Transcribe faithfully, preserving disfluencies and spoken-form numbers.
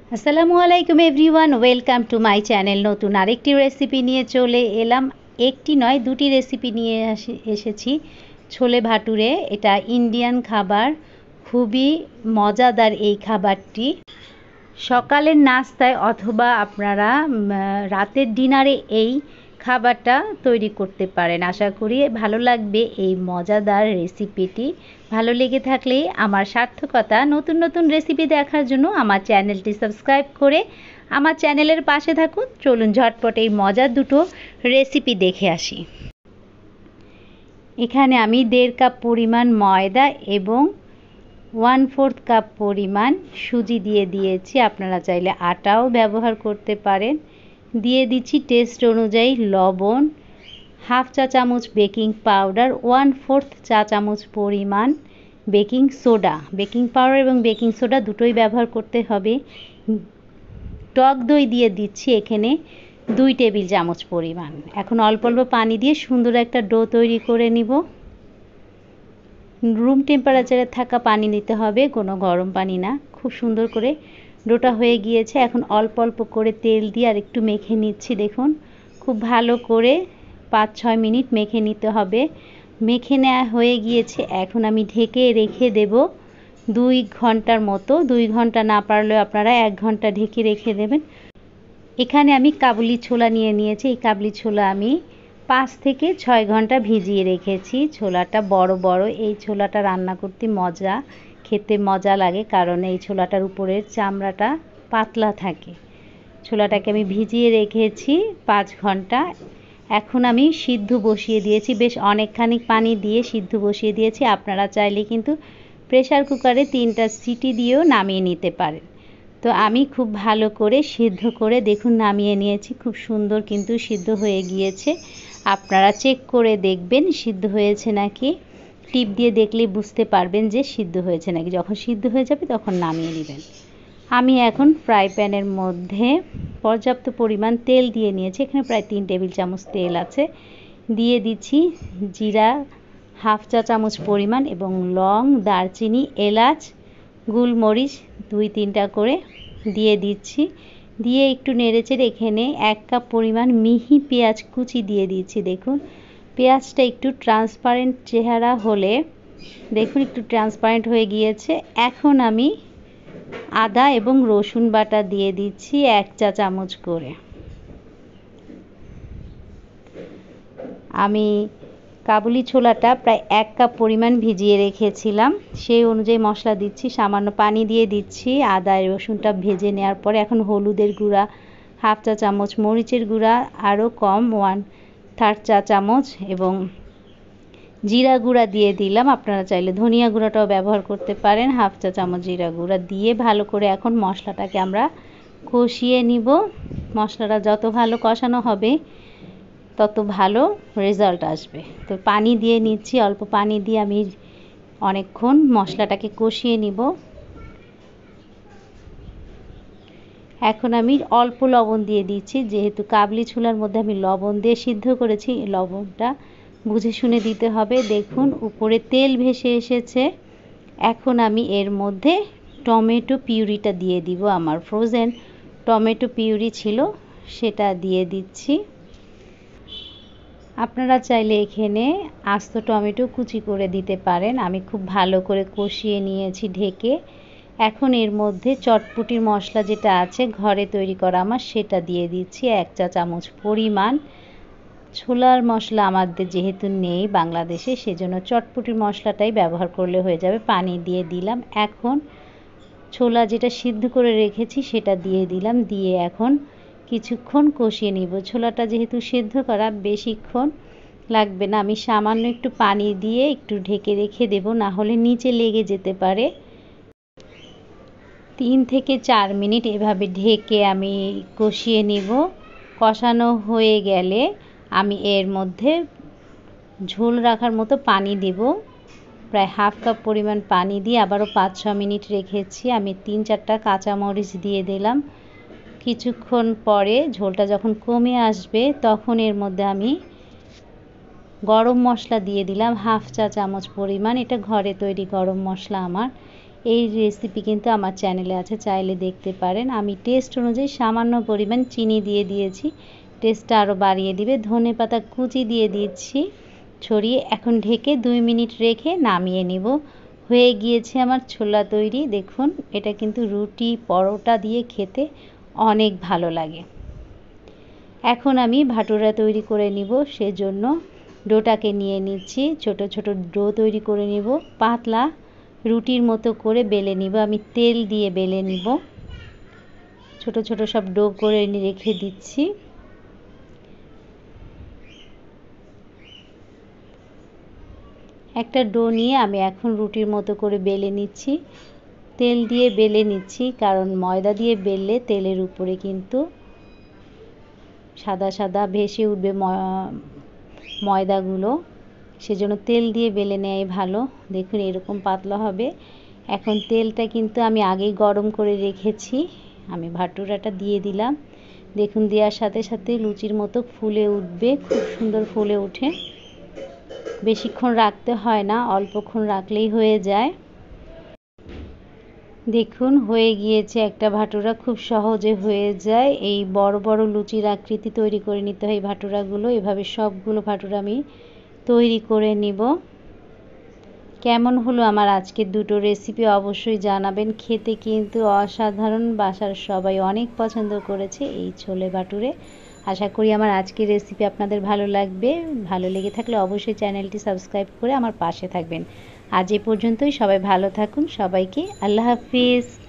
আসসালামু আলাইকুম everyone, welcome to my channel. নতুন আরেকটি রেসিপি নিয়ে চলে এলাম। একটি নয়, দুটি রেসিপি নিয়ে এসেছি। ছোলে ভাটুরে, এটা ইন্ডিয়ান খাবার, খুবই মজাদার এই খাবারটি। সকালের নাস্তায় অথবা আপনারা রাতের ডিনারে এই খাবারটা তৈরি করতে পারেন। আশা করি ভালো লাগবে এই মজাদার রেসিপিটি। ভালো লেগে থাকলে আমার সার্থকতা। নতুন নতুন রেসিপি দেখার জন্য আমার চ্যানেলটি সাবস্ক্রাইব করে আমার চ্যানেলের পাশে থাকুন। চলুন ঝটপট এই মজার দুটো রেসিপি দেখে আসি। এখানে আমি দেড় কাপ পরিমাণ ময়দা এবং ওয়ান ফোর্থ কাপ পরিমাণ সুজি দিয়ে দিয়েছি। আপনারা চাইলে আটাও ব্যবহার করতে পারেন। দিয়ে দিচ্ছি টেস্ট অনুযায়ী লবণ, হাফ চা চামচ বেকিং পাউডার, ওয়ান ফোর্থ চা চামচ পরিমাণ বেকিং সোডা। বেকিং পাউডার এবং বেকিং সোডা দুটোই ব্যবহার করতে হবে। টক দই দিয়ে দিচ্ছি এখানে দুই টেবিল চামচ পরিমাণ। এখন অল্প অল্প পানি দিয়ে সুন্দর একটা ডো তৈরি করে নিব। রুম টেম্পারেচারে থাকা পানি নিতে হবে, কোনো গরম পানি না। খুব সুন্দর করে ডোটা হয়ে গিয়েছে। এখন অল্প অল্প করে তেল দিয়ে আর একটু মেখে নিচ্ছি। দেখুন, খুব ভালো করে পাঁচ ছয় মিনিট মেখে নিতে হবে। মেখে নেওয়া হয়ে গিয়েছে। এখন আমি ঢেকে রেখে দেব দুই ঘন্টার মতো। দুই ঘন্টা না পারলেও আপনারা এক ঘন্টা ঢেকে রেখে দেবেন। এখানে আমি কাবুলি ছোলা নিয়ে নিয়েছি। এই কাবুলি ছোলা আমি পাঁচ থেকে ছয় ঘন্টা ভিজিয়ে রেখেছি। ছোলাটা বড় বড়। এই ছোলাটা রান্না করতে মজা, খেতে মজা লাগে, কারণ এই ছোলাটার উপরের চামড়াটা পাতলা থাকে। ছোলাটাকে আমি ভিজিয়ে রেখেছি পাঁচ ঘন্টা। এখন আমি সিদ্ধ বসিয়ে দিয়েছি। বেশ অনেকখানি পানি দিয়ে সিদ্ধ বসিয়ে দিয়েছি। আপনারা চাইলে কিন্তু প্রেসার কুকারে তিনটা সিটি দিয়েও নামিয়ে নিতে পারেন। তো আমি খুব ভালো করে সিদ্ধ করে দেখুন নামিয়ে নিয়েছি। খুব সুন্দর কিন্তু সিদ্ধ হয়ে গিয়েছে। আপনারা চেক করে দেখবেন সিদ্ধ হয়েছে নাকি। টিপ দিয়ে দেখলেই বুঝতে পারবেন যে সিদ্ধ হয়েছে নাকি। যখন সিদ্ধ হয়ে যাবে তখন নামিয়ে নেবেন। আমি এখন ফ্রাই প্যানের মধ্যে পর্যাপ্ত পরিমাণ তেল দিয়ে নিয়েছি। এখানে প্রায় তিন টেবিল চামচ তেল আছে। দিয়ে দিচ্ছি জিরা হাফ চা চামচ পরিমাণ এবং লং, দারচিনি, এলাচ, গোলমরিচ দুই তিনটা করে দিয়ে দিচ্ছি। দিয়ে একটু নেড়েচেড়ে এখানে এক কাপ পরিমাণ মিহি পেঁয়াজ কুচি দিয়ে দিচ্ছি। দেখুন, পেঁয়াজটা একটু ট্রান্সপারেন্ট চেহারা হলে, দেখুন একটু ট্রান্সপারেন্ট হয়ে গিয়েছে। এখন আমি আদা এবং রসুন বাটা দিয়ে দিচ্ছি এক চা চামচ করে। আমি কাবুলি ছোলাটা প্রায় এক কাপ পরিমাণ ভিজিয়ে রেখেছিলাম, সেই অনুযায়ী মশলা দিচ্ছি। সামান্য পানি দিয়ে দিচ্ছি। আদা রসুনটা ভেজে নেওয়ার পরে এখন হলুদের গুঁড়া হাফ চা চামচ, মরিচের গুঁড়া আরও কম ওয়ান থার্ড চা চামচ এবং জিরা গুঁড়া দিয়ে দিলাম। আপনারা চাইলে ধনিয়া গুঁড়াটাও ব্যবহার করতে পারেন। হাফ চা চামচ জিরা গুঁড়া দিয়ে ভালো করে এখন মশলাটাকে আমরা কষিয়ে নিব। মশলাটা যত ভালো কষানো হবে তত ভালো রেজাল্ট আসবে। তো পানি দিয়ে নিচ্ছি। অল্প পানি দিয়ে আমি অনেকক্ষণ মশলাটাকে কষিয়ে নিব। এখন আমি অল্প লবণ দিয়ে দিচ্ছি। যেহেতু কাবলি ছোলার মধ্যে আমি লবণ দিয়ে সিদ্ধ করেছি, লবণটা বুঝে শুনে দিতে হবে। দেখুন উপরে তেল ভেসে এসেছে। এখন আমি এর মধ্যে টমেটো পিউরিটা দিয়ে দিব। আমার ফ্রোজেন টমেটো পিউরি ছিল, সেটা দিয়ে দিচ্ছি। আপনারা চাইলে এখানে আস্ত টমেটো কুচি করে দিতে পারেন। আমি খুব ভালো করে কষিয়ে নিয়েছি ঢেকে। এখন এর মধ্যে চটপটির মশলা যেটা আছে ঘরে তৈরি করা আমার, সেটা দিয়ে দিচ্ছি এক চা চামচ পরিমাণ। ছোলার মশলা আমাদের যেহেতু নেই বাংলাদেশে, সেজন্য চটপটির মশলাটাই ব্যবহার করলে হয়ে যাবে। পানি দিয়ে দিলাম। এখন ছোলা যেটা সিদ্ধ করে রেখেছি সেটা দিয়ে দিলাম। দিয়ে এখন কিছুক্ষণ কষিয়ে নিব। ছোলাটা যেহেতু সিদ্ধ করা, বেশিক্ষণ লাগবে না। আমি সামান্য একটু পানি দিয়ে একটু ঢেকে রেখে দেব, না হলে নিচে লেগে যেতে পারে। তিন থেকে চার মিনিট এভাবে ঢেকে আমি কষিয়ে নিব। কষানো হয়ে গেলে আমি এর মধ্যে ঝোল রাখার মতো পানি দেব। প্রায় হাফ কাপ পরিমাণ পানি দিয়ে আবারও পাঁচ ছ মিনিট রেখেছি। আমি তিন চারটা কাঁচামরিচ দিয়ে দিলাম। কিছুক্ষণ পরে ঝোলটা যখন কমে আসবে তখন এর মধ্যে আমি গরম মশলা দিয়ে দিলাম হাফ চা চামচ পরিমাণ। এটা ঘরে তৈরি গরম মশলা আমার। এই রেসিপি কিন্তু আমার চ্যানেলে আছে, চাইলে দেখতে পারেন। আমি টেস্ট অনুযায়ী সামান্য পরিমাণ চিনি দিয়ে দিয়েছি, টেস্টটা আরও বাড়িয়ে দিবে। ধনেপাতা কুচি দিয়ে দিচ্ছি ছড়িয়ে। এখন ঢেকে দুই মিনিট রেখে নামিয়ে নিব। হয়ে গিয়েছে আমার ছোলা তৈরি। দেখুন, এটা কিন্তু রুটি পরোটা দিয়ে খেতে অনেক ভালো লাগে। এখন আমি ভাটুরা তৈরি করে নিব, সেজন্য ডোটাকে নিয়ে নিচ্ছি। ছোট ছোট ডো তৈরি করে নিব, পাতলা রুটির মতো করে বেলে নিব। আমি তেল দিয়ে বেলে নিব। ছোট ছোট সব ডো করে রেখে দিচ্ছি। একটা ডো নিয়ে আমি এখন রুটির মতো করে বেলে নিচ্ছি। তেল দিয়ে বেলে নিচ্ছি, কারণ ময়দা দিয়ে বেললে তেলের উপরে কিন্তু সাদা সাদা ভেসে উঠবে ময়দাগুলো, সেজন্য তেল দিয়ে বেলে নেওয়াই ভালো। দেখুন, এরকম পাতলা হবে। এখন তেলটা কিন্তু আমি আগেই গরম করে রেখেছি। আমি ভাটুরাটা দিয়ে দিলাম। দেখুন, দেওয়ার সাথে সাথে লুচির মতো ফুলে উঠবে, খুব সুন্দর ফুলে ওঠে। বেশিক্ষণ রাখতে হয় না, অল্পক্ষণ রাখলেই হয়ে যায়। দেখুন, হয়ে গিয়েছে একটা ভাটুরা, খুব সহজে হয়ে যায়। এই বড় বড় লুচির আকৃতি তৈরি করে নিতে হয় ভাটুরাগুলো। এভাবে সবগুলো ভাটুরা আমি তৈরি করে নিব। কেমন হলো আমার আজকের দুটো রেসিপি অবশ্যই জানাবেন। খেতে কিন্তু অসাধারণ, বাসার সবাই অনেক পছন্দ করেছে এই ছোলে ভাটুরে। আশা করি আমার আজকের রেসিপি আপনাদের ভালো লাগবে। ভালো লেগে থাকলে অবশ্যই চ্যানেলটি সাবস্ক্রাইব করে আমার পাশে থাকবেন। আজ এ পর্যন্তই। সবাই ভালো থাকুন। সবাইকে আল্লাহ হাফিজ।